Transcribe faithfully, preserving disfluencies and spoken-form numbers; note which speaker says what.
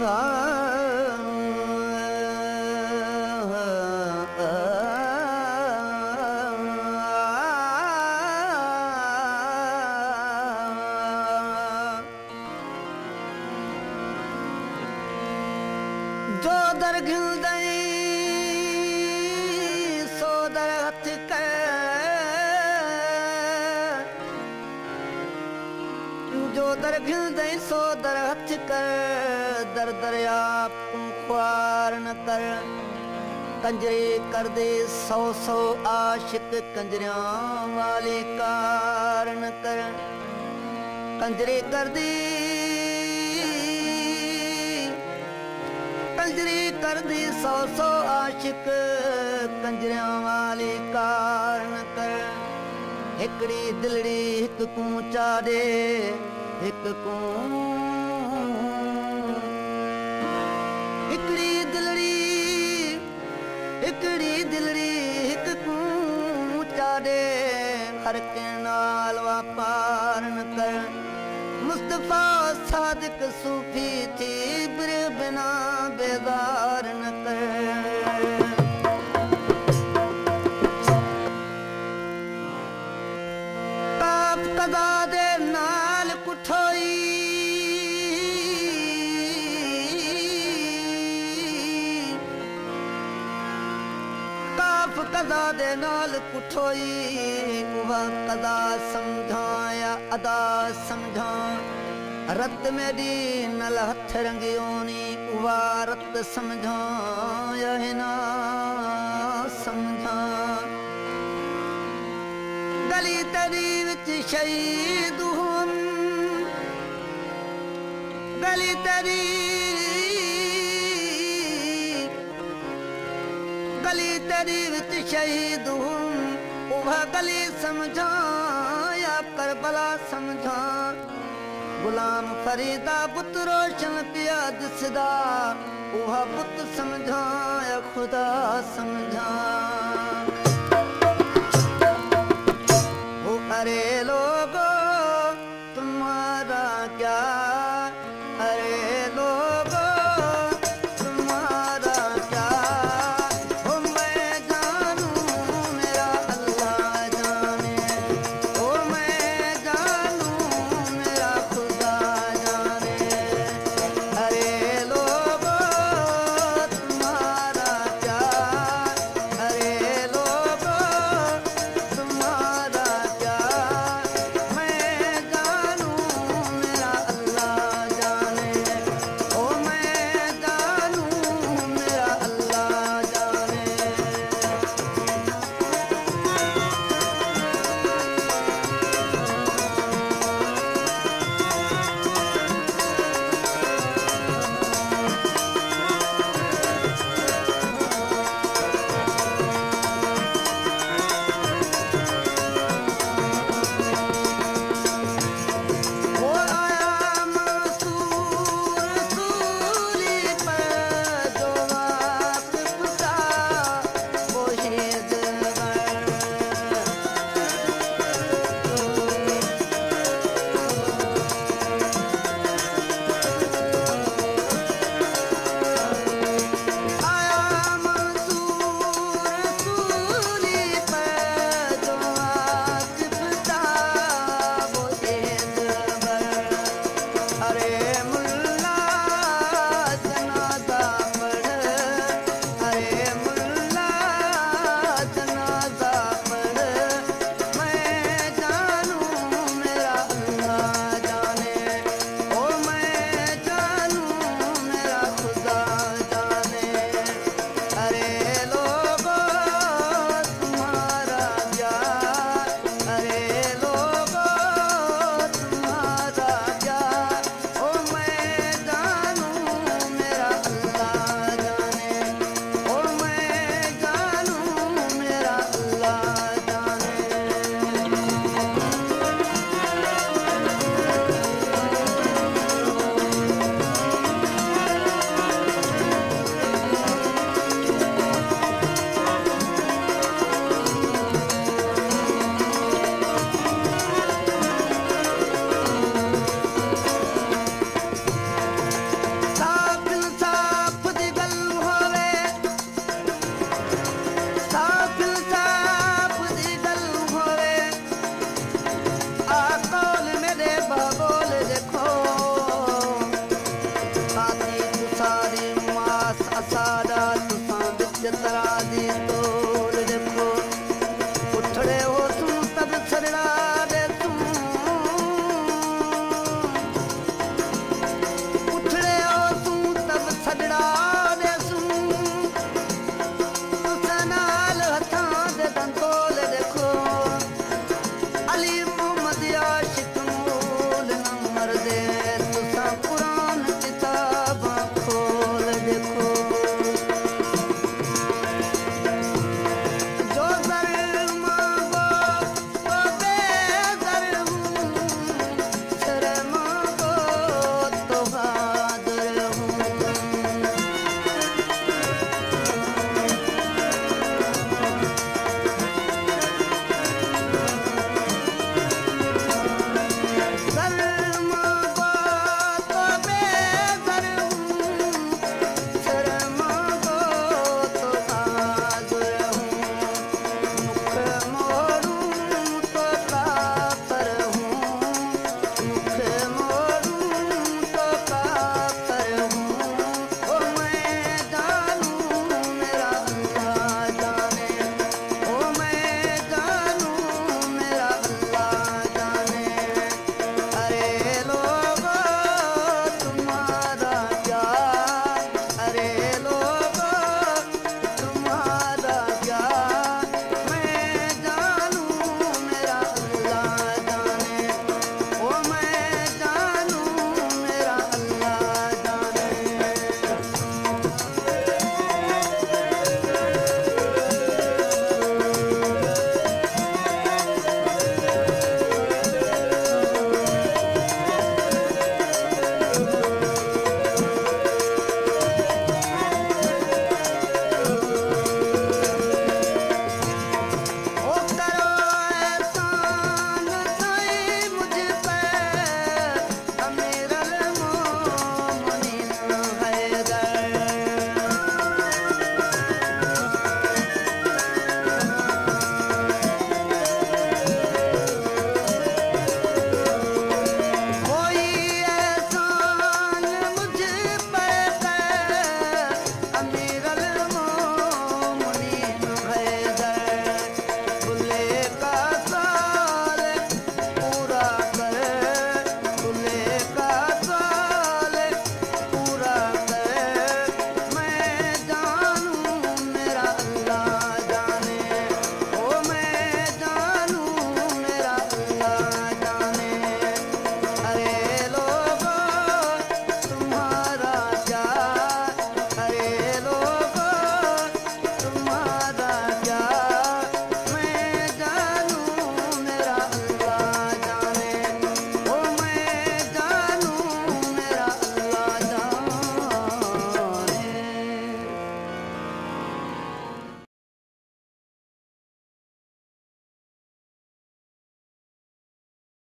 Speaker 1: जो दर घिलदई सो दर हथ कर, जो दर घिलदई सो दर हथ कर, दर दरिया ख्वार न कर। कंजरे कर दे सौ सौ आशिक, कंजरिया वाले कार न कर। कंजरे कर दे कंजरी कर दी सौ सौ आशिक, कंजरिया वाली कार न कर। हिकड़ी दिलड़ी हिक कूं चाड़े, हिक कूं हिकड़ी दिलड़ी हिकड़ी दिलड़ी हिक कूं चाड़े, हर के नाल वापार न कर। मुस्तफा सादिक सूफी थी, बिर बिना बेदार न कर। काफ कदा दे नाल कुठोई, काफ कदा दे नाल कुठोई, वह कदा समझा या अदा समझा। रत मेरी नल हथ रंगियोनी, उवा रत समझा या ना समझा। गली तेरी विच शहीद हूं, गली तेरी गली तेरी विच शहीद हूं, उवा गली समझा या करबला समझा। गुलाम फरीदा बुत रोशन पिया दिसदा, उहा बुत समझा या खुदा समझा।